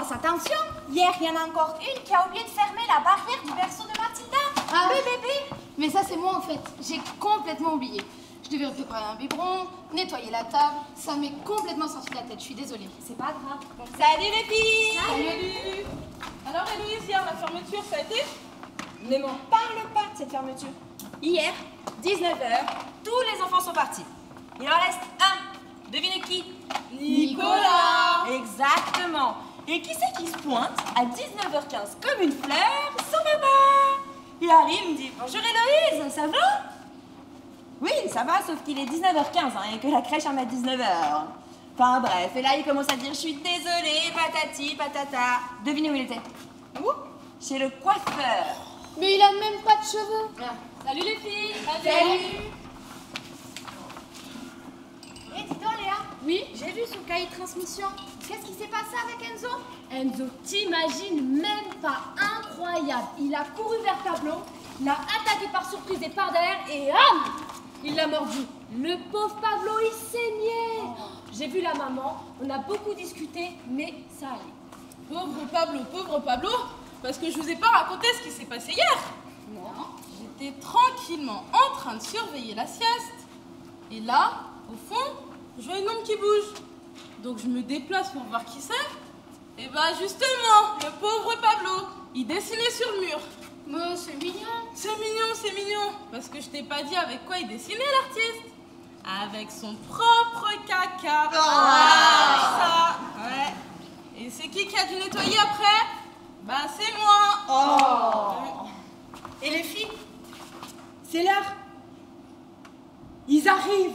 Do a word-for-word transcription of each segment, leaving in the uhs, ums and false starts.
fasse attention. Hier, il y en a encore une qui a oublié de fermer la barrière du berceau de Mathilda. Ah, Le bébé. Mais ça, c'est moi en fait. J'ai complètement oublié. Je devais préparer un biberon, nettoyer la table. Ça m'est complètement sorti de la tête. Je suis désolée. C'est pas grave. Salut les filles. Salut. Alors Héloïse, hier la fermeture, ça a été? Ne m'en parle pas de cette fermeture. Hier, dix-neuf heures, tous les enfants sont partis. Il en reste un. Devinez qui? Nicolas. Exactement. Et qui c'est qui se pointe à dix-neuf heures quinze comme une fleur? Son papa. Il arrive, il me dit bonjour Héloïse, ça va? Oui, ça va, sauf qu'il est dix-neuf heures quinze hein, et que la crèche en met dix-neuf heures. Enfin bref, et là il commence à dire je suis désolée, patati, patata. Devinez où il était? Où? Chez le coiffeur. Mais il a même pas de cheveux. Ah. Salut les filles. Salut. Et dis donc Léa, Oui? j'ai vu son cahier de transmission. Qu'est-ce qui s'est passé avec Enzo? Enzo, t'imagines même pas, incroyable. Il a couru vers Pablo, l'a attaqué par surprise et par derrière et hum, il l'a mordu. Le pauvre Pablo, il saignait. J'ai vu la maman, on a beaucoup discuté, mais ça allait. Pauvre Pablo, pauvre Pablo, parce que je vous ai pas raconté ce qui s'est passé hier. Non. J'étais tranquillement en train de surveiller la sieste. Et là, au fond, je vois une ombre qui bouge. Donc je me déplace pour voir qui c'est. Et bah justement, le pauvre Pablo, il dessinait sur le mur. Mais c'est mignon. C'est mignon, c'est mignon. Parce que je t'ai pas dit avec quoi il dessinait l'artiste. Avec son propre caca. Ah, ça, ouais. Et c'est qui qui a dû nettoyer après? Bah c'est moi. Oh. Et les filles? C'est l'heure. Ils arrivent.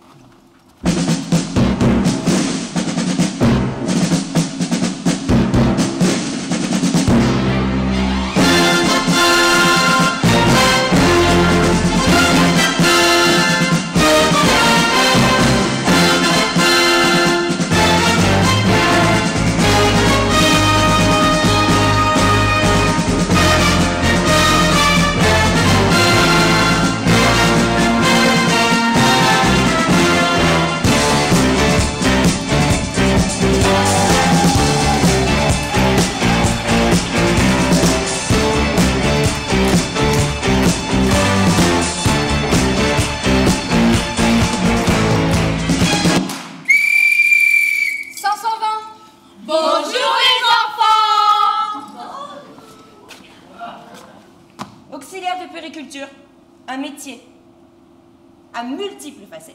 Auxiliaire de puériculture, un métier à multiples facettes.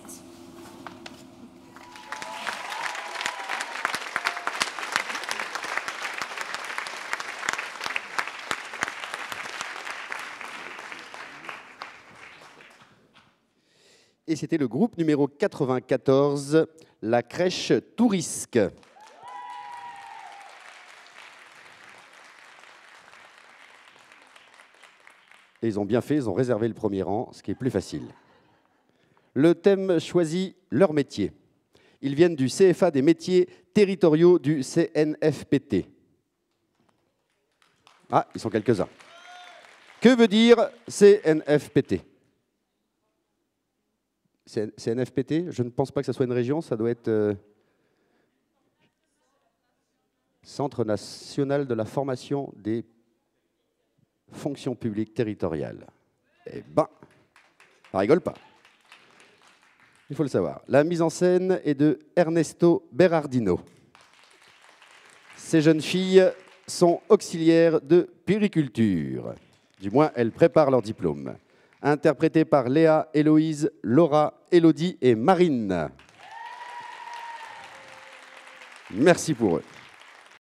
Et c'était le groupe numéro quatre-vingt-quatorze, la crèche Tourisque. Et ils ont bien fait, ils ont réservé le premier rang, ce qui est plus facile. Le thème choisi, leur métier. Ils viennent du C F A des métiers territoriaux du C N F P T. Ah, ils sont quelques-uns. Que veut dire C N F P T? C N F P T, je ne pense pas que ça soit une région, ça doit être euh, Centre national de la formation des fonctions publiques territoriales. Eh ben, ça rigole pas. Il faut le savoir. La mise en scène est de Ernesto Berardino. Ces jeunes filles sont auxiliaires de puériculture. Du moins, elles préparent leur diplôme. Interprétées par Léa, Héloïse, Laura, Élodie et Marine. Merci pour eux.